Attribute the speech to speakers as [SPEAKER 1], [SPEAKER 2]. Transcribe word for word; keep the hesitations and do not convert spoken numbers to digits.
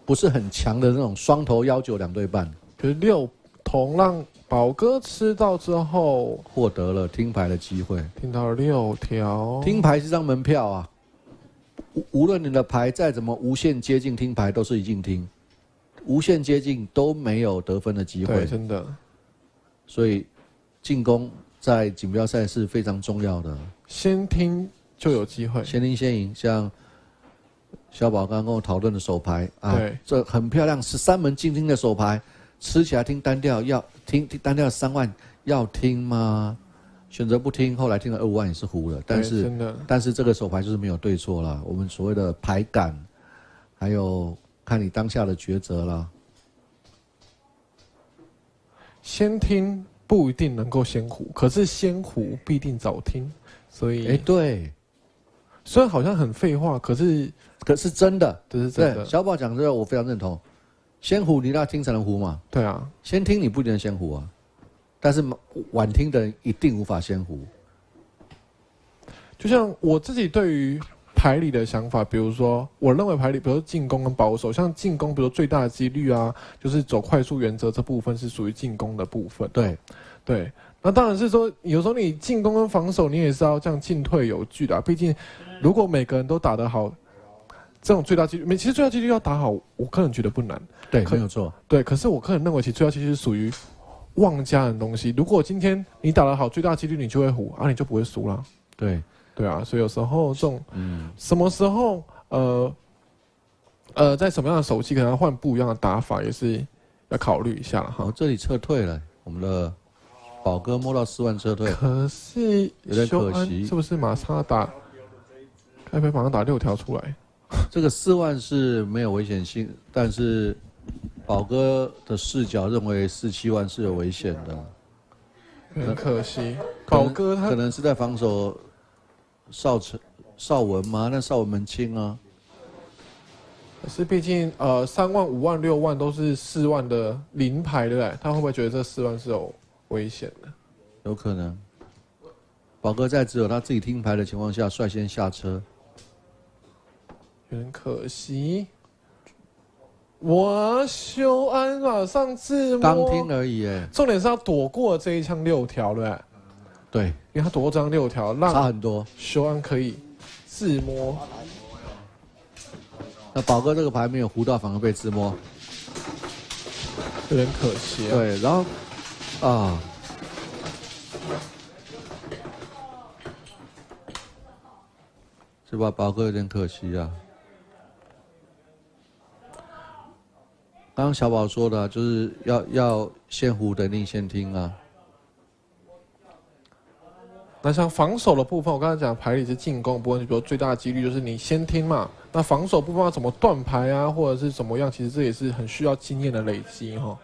[SPEAKER 1] 不是很强的那种双头幺九两对半。
[SPEAKER 2] 就是六筒让宝哥吃到之后，
[SPEAKER 1] 获得了听牌的机会。
[SPEAKER 2] 听到了六条，
[SPEAKER 1] 听牌是张门票啊，无无论你的牌再怎么无限接近听牌，都是一进听，无限接近都没有得分的机会。
[SPEAKER 2] 对，真的。
[SPEAKER 1] 所以进攻在锦标赛是非常重要的。
[SPEAKER 2] 先听就有机会，
[SPEAKER 1] 先听先赢。像小宝刚刚跟我讨论的手牌啊，
[SPEAKER 2] 对，
[SPEAKER 1] 这很漂亮，十三门进听的手牌。吃起来听单调要听听单调三万要听吗？选择不听，后来听了二五万也是胡了。但是
[SPEAKER 2] 真的，
[SPEAKER 1] 但是这个手牌就是没有对错啦。我们所谓的牌感，还有看你当下的抉择啦。
[SPEAKER 2] 先听不一定能够先胡，可是先胡必定早听，所以
[SPEAKER 1] 哎、欸，对，
[SPEAKER 2] 虽然好像很废话，可是
[SPEAKER 1] 可是真的，
[SPEAKER 2] 这是真的。
[SPEAKER 1] 小宝讲这个我非常认同。先胡你要听才能胡嘛？
[SPEAKER 2] 对啊，
[SPEAKER 1] 先听你不一定能先胡啊，但是晚听的人一定无法先胡。
[SPEAKER 2] 就像我自己对于牌理的想法，比如说，我认为牌理，比如说进攻跟保守，像进攻，比如说最大的几率啊，就是走快速原则这部分是属于进攻的部分。
[SPEAKER 1] 对，
[SPEAKER 2] 对，那当然是说，有时候你进攻跟防守，你也是要这样进退有据的、啊。毕竟，如果每个人都打得好。这种最大几率，其实最大几率要打好，我个人觉得不难。
[SPEAKER 1] 对，没有错。
[SPEAKER 2] 对，可是我个人认为，其实最大几率是属于妄加的东西。如果今天你打得好，最大几率你就会胡啊，你就不会输了。
[SPEAKER 1] 对，
[SPEAKER 2] 对啊，所以有时候这种，嗯，什么时候，呃，呃，在什么样的手气可能要换不一样的打法，也是要考虑一下哈。
[SPEAKER 1] 哦，这里撤退了，我们的宝哥摸到四万撤退，
[SPEAKER 2] 可是
[SPEAKER 1] 有点可惜，
[SPEAKER 2] 是不是马上要打？开飞马上打六条出来。
[SPEAKER 1] 这个四万是没有危险性，但是宝哥的视角认为四七万是有危险的，
[SPEAKER 2] 很可惜。宝哥他
[SPEAKER 1] 可能是在防守邵成邵文吗？那邵文门轻啊。
[SPEAKER 2] 可是毕竟呃三万、五万、六万都是四万的零牌，对不对？他会不会觉得这四万是有危险的？
[SPEAKER 1] 有可能。宝哥在只有他自己听牌的情况下率先下车。
[SPEAKER 2] 有点可惜，我修安马上自摸，
[SPEAKER 1] 刚听而已哎。
[SPEAKER 2] 重点是要躲过这一枪六条，对不对？
[SPEAKER 1] 对，
[SPEAKER 2] 因为他躲过这张六条，让
[SPEAKER 1] 差很多。
[SPEAKER 2] 修安可以自摸。
[SPEAKER 1] 那宝哥这个牌没有胡到，反而被自摸，
[SPEAKER 2] 有点可惜、啊。
[SPEAKER 1] 对，然后啊。是吧？宝哥有点可惜啊。刚刚小宝说的、啊，就是要要先胡的你先听啊。
[SPEAKER 2] 那像防守的部分，我刚才讲牌理是进攻部分，比如最大的几率就是你先听嘛。那防守部分要怎么断牌啊，或者是怎么样，其实这也是很需要经验的累积哈。